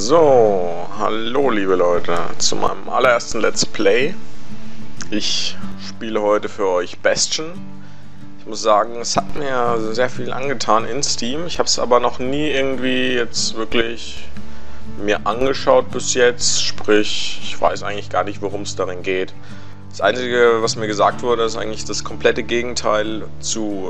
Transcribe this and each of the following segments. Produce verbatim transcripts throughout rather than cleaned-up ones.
So, hallo liebe Leute, zu meinem allerersten Let's Play. Ich spiele heute für euch Bastion. Ich muss sagen, es hat mir sehr viel angetan in Steam. Ich habe es aber noch nie irgendwie jetzt wirklich mir angeschaut bis jetzt. Sprich, ich weiß eigentlich gar nicht, worum es darin geht. Das Einzige, was mir gesagt wurde, ist eigentlich das komplette Gegenteil zu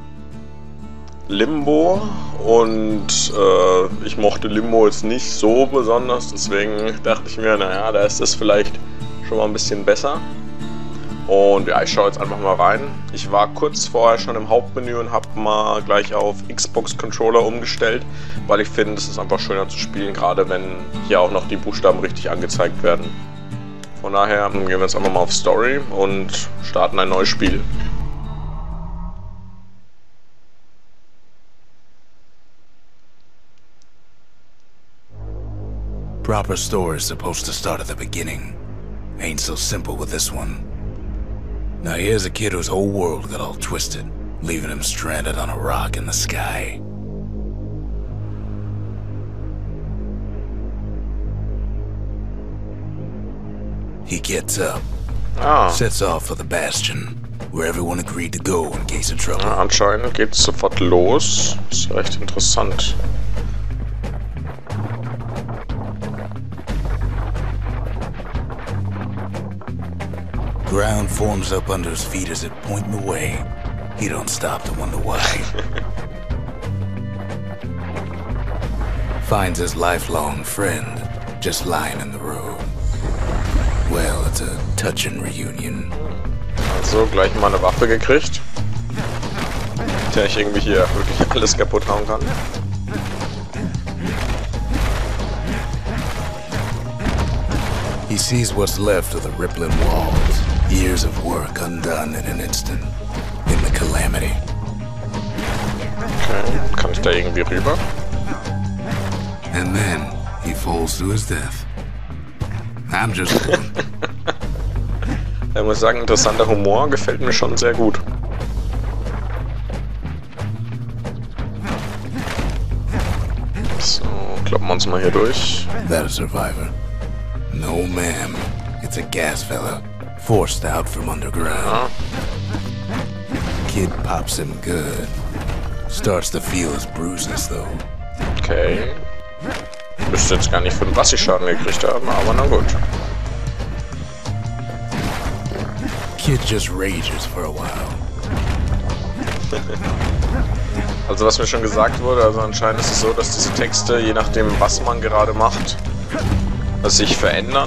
Limbo, und äh, ich mochte Limbo jetzt nicht so besonders, deswegen dachte ich mir, naja, da ist das vielleicht schon mal ein bisschen besser. Und ja, ich schaue jetzt einfach mal rein. Ich war kurz vorher schon im Hauptmenü und habe mal gleich auf Xbox-Controller umgestellt, weil ich finde, es ist einfach schöner zu spielen, gerade wenn hier auch noch die Buchstaben richtig angezeigt werden. Von daher gehen wir jetzt einfach mal auf Story und starten ein neues Spiel. Proper story is supposed to start at the beginning. Ain't so simple with this one. Now here's a kid whose whole world got all twisted, leaving him stranded on a rock in the sky. He gets up, Ah. sets off for the Bastion, where everyone agreed to go in case of trouble. Ja, anscheinend geht es sofort los. Ist recht interessant. Ground forms up under his feet as it pointing the way. He don't stop to wonder why. Finds his lifelong friend just lying in the road. Well, it's a touching reunion. Also gleich mal eine Waffe gekriegt, mit der ich irgendwie hier wirklich alles kaputt hauen kann. He sees what's left of the rippling walls. Years of work undone in an instant. In the calamity. Okay, kann ich da irgendwie rüber? And then he falls to his death. I'm just one. Ich muss sagen, interessanter Humor, gefällt mir schon sehr gut. So, kloppen wir uns mal hier durch. That a survivor? No, ma'am. It's a gas fella, forced out from underground. Ja. Kid pops him good. Starts to feel his bruises, though. Okay. Ich wüsste jetzt gar nicht, von was ich Schaden gekriegt habe, aber na gut. Kid just rages for a while. Also was mir schon gesagt wurde, also anscheinend ist es so, dass diese Texte, je nachdem was man gerade macht, sich verändern.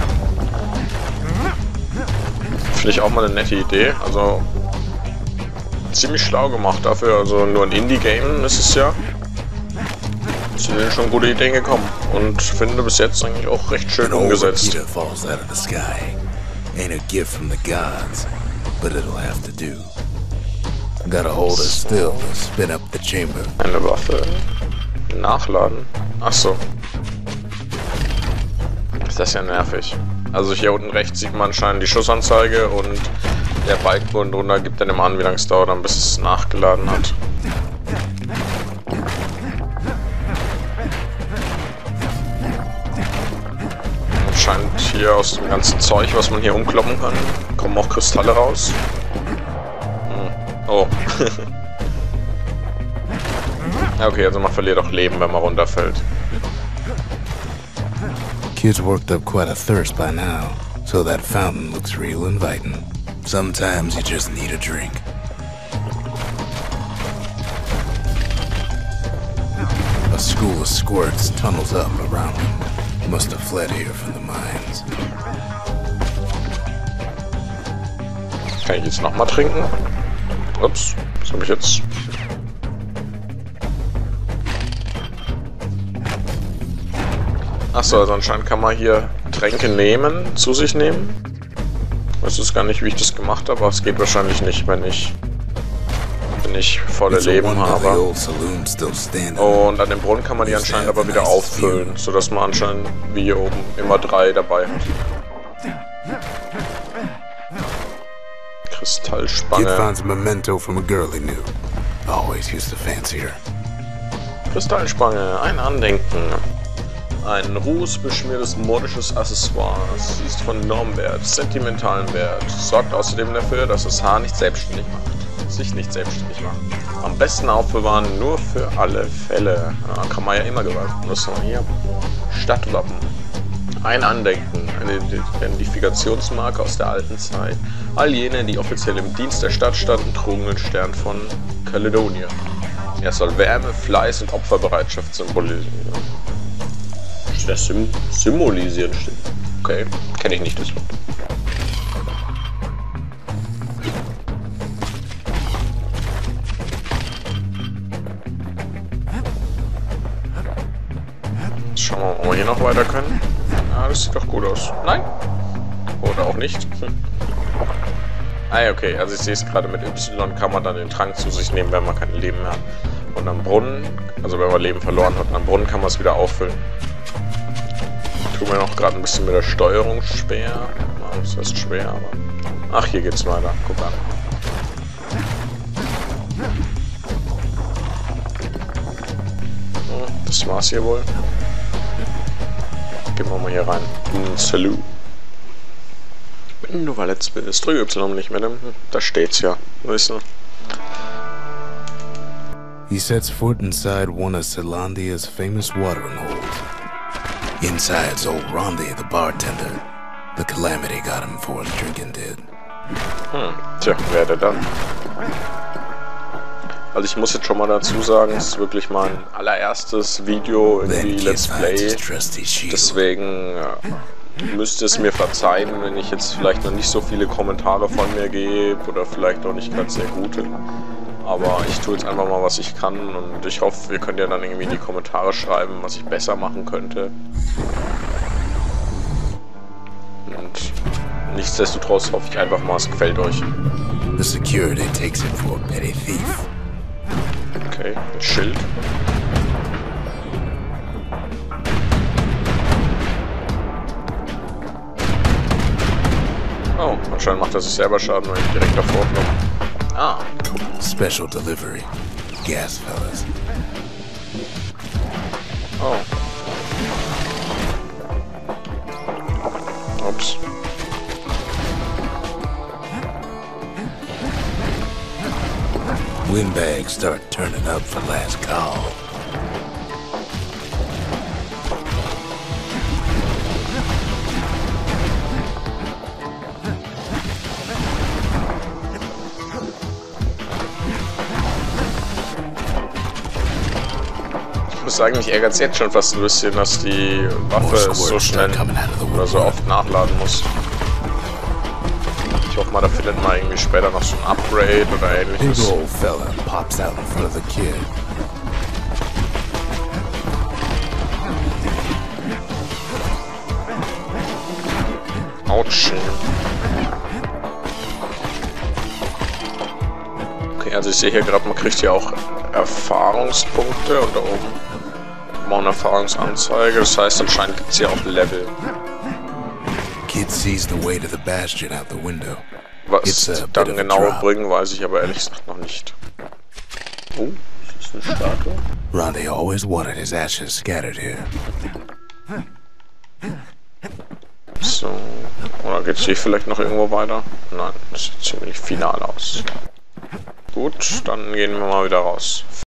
Finde ich auch mal eine nette Idee. Also ziemlich schlau gemacht dafür. Also nur ein Indie-Game ist es ja. Sind denen schon gute Ideen gekommen. Und finde bis jetzt eigentlich auch recht schön umgesetzt. Peter falls out of the sky. Ain't a gift from the gods, but it'll have to do. Gotta hold it still to spin up the chamber. Eine Waffe. Nachladen. Ach so. Ist das ja nervig. Also hier unten rechts sieht man anscheinend die Schussanzeige und der Balken unten drunter gibt dann immer an, wie lange es dauert, dann bis es nachgeladen hat. Anscheinend hier aus dem ganzen Zeug, was man hier umkloppen kann, kommen auch Kristalle raus. Hm. Oh. Okay, also man verliert auch Leben, wenn man runterfällt. Kid's worked up quite a thirst by now, so that fountain looks real inviting. Sometimes you just need a drink. A school of squirts tunnels up around him. Must have fled here from the mines. Kann ich jetzt nochmal trinken? Ups, was habe ich jetzt? Achso, also anscheinend kann man hier Tränke nehmen, zu sich nehmen. Ich weiß jetzt gar nicht, wie ich das gemacht habe, aber es geht wahrscheinlich nicht, wenn ich, wenn ich volle Leben habe. Und an dem Brunnen kann man die anscheinend aber wieder auffüllen, sodass man anscheinend wie hier oben immer drei dabei hat. Kristallspange. Kid finds a memento from a girl he knew. Always used to fancy her. Kristallspange, ein Andenken. Ein rußbeschmiertes modisches Accessoire. Sie ist von enormem Wert, sentimentalen Wert. Sorgt außerdem dafür, dass das Haar nicht selbstständig macht. Sich nicht selbstständig macht. Am besten aufbewahren, nur für alle Fälle. Ja, kann man ja immer gebrauchen. Das haben wir hier. Stadtwappen. Ein Andenken, eine Identifikationsmarke aus der alten Zeit. All jene, die offiziell im Dienst der Stadt standen, trugen den Stern von Caledonia. Er soll Wärme, Fleiß und Opferbereitschaft symbolisieren. Das Sim symbolisieren steht. Okay, kenne ich nicht das Wort. Schauen wir mal, ob wir hier noch weiter können. Ah, das sieht doch gut aus. Nein? Oder auch nicht. Hm. Ah, okay, also ich sehe es gerade, mit Y kann man dann den Trank zu sich nehmen, wenn man kein Leben mehr hat. Und am Brunnen, also wenn man Leben verloren hat, am Brunnen kann man es wieder auffüllen. Tut mir noch gerade ein bisschen mit der Steuerung schwer. Das ist schwer, aber... Ach, hier geht's weiter. Guck an. So, das war's hier wohl. Gehen wir mal hier rein. Salut. Wenn du verletzt bist, drücke Y nicht mehr. Da steht's ja. Wissen. He sets foot inside one of Celandia's famous watering holes. Inside's old Rondi, the bartender. The calamity got him before his drinking did. Hm, tja, wer der dann? Also ich muss jetzt schon mal dazu sagen, es ist wirklich mein allererstes Video, irgendwie Let's Play. Deswegen ja, müsst ihr es mir verzeihen, wenn ich jetzt vielleicht noch nicht so viele Kommentare von mir gebe oder vielleicht auch nicht ganz sehr gute. Aber ich tue jetzt einfach mal, was ich kann und ich hoffe, ihr könnt ja dann irgendwie in die Kommentare schreiben, was ich besser machen könnte. Und nichtsdestotrotz hoffe ich einfach mal, es gefällt euch. The security takes him for a petty thief. Okay, mit Schild. Oh, anscheinend macht er sich selber Schaden, wenn ich direkt davor komme. Ah. Special delivery. Gas fellas. Oh. Ups. Windbags start turning up for last call. Ich muss sagen, mich ärgert es jetzt schon fast ein bisschen, dass die Waffe so schnell oder so oft nachladen muss. Ich hoffe mal, da findet man irgendwie später noch so ein Upgrade oder ähnliches. Big old fella pops out in front of the kid. Autsch. Okay, also ich sehe hier gerade, man kriegt hier auch Erfahrungspunkte und da oben auch eine Erfahrungsanzeige. Das heißt, anscheinend gibt es hier auch Level. Kid sees the way to the bastion out the window. Was dann genau bringen, weiß ich aber ehrlich gesagt noch nicht. Oh, ist das eine Statue? Rondi always wanted his ashes scattered here. So, oder geht's hier vielleicht noch irgendwo weiter? Nein, das sieht ziemlich final aus. Gut, dann gehen wir mal wieder raus.